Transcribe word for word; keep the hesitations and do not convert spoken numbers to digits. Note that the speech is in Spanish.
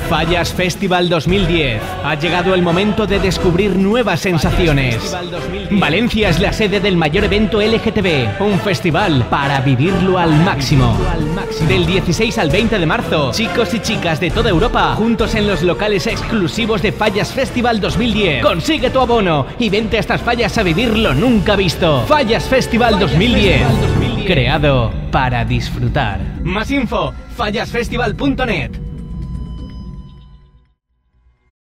Fallas Festival dos mil diez. Ha llegado el momento de descubrir nuevas sensaciones. Valencia es la sede del mayor evento L G T B, un festival para vivirlo al máximo. Del dieciséis al veinte de marzo, chicos y chicas de toda Europa, juntos en los locales exclusivos de Fallas Festival dos mil diez. Consigue tu abono y vente a estas fallas a vivir lo nunca visto. Fallas Festival dos mil diez, creado para disfrutar. Más info, fallas festival punto net.